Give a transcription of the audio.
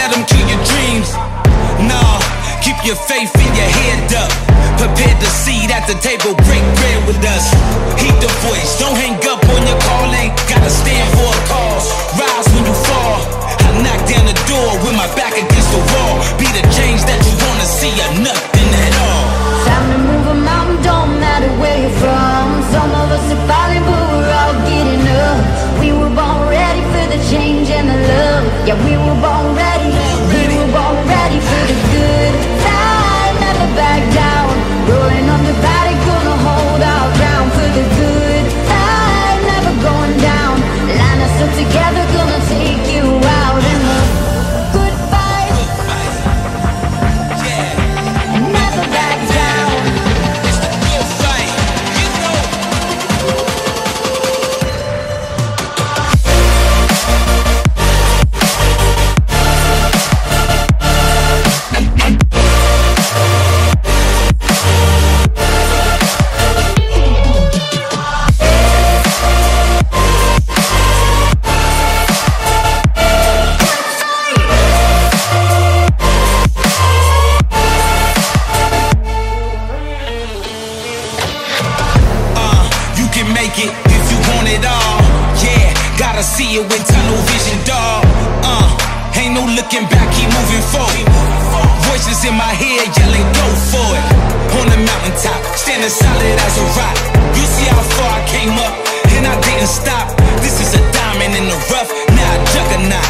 let them kill your dreams. Nah, keep your faith and your head up. Prepare the seat at the table, break bread with us. Heed the voice, don't hang up on your calling. Gotta stand for a cause, rise when you fall. I knock down the door with my back against the wall. Be the change that you wanna see or nothing at all. Time to move a mountain, don't matter where you're from. Some of us are falling, but we're all getting up. We were born ready for the change and the love. Yeah, we were born ready. We were born ready for the good time. Never back down. Rolling undivided, gonna hold our ground for the good time. Never going down. Line us up together, gonna take you out in the good fight. Never back down. It's the good fight, you know. You can make it if you want it all. Yeah, gotta see it with tunnel vision, dog. Ain't no looking back, keep moving forward. Voices in my head yelling, go for it. On the mountaintop, standing solid as a rock. You see how far I came up, and I didn't stop. This is a diamond in the rough, now a juggernaut.